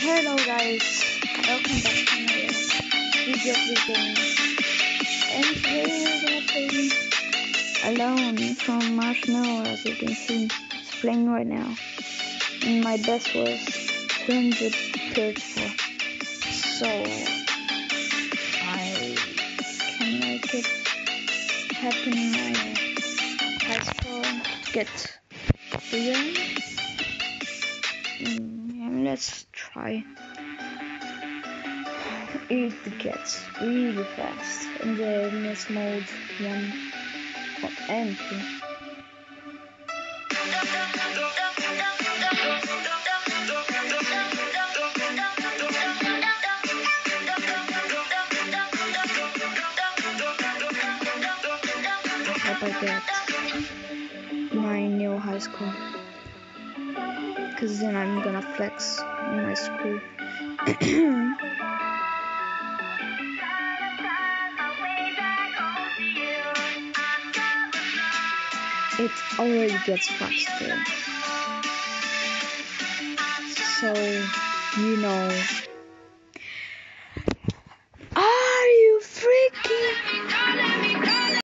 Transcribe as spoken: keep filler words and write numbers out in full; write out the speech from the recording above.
Hello guys, welcome back to another video of this game. And today we're gonna play Alone from Marshmello, as you can see. It's playing right now. And my best was two hundred thirty-four. So I can make it happen in my high score to get bigger. Mm, yeah, let's try. It gets really fast in the next mode one or and two. I hope I get my new high school, because then I'm gonna flex in my school. It already gets faster, so you know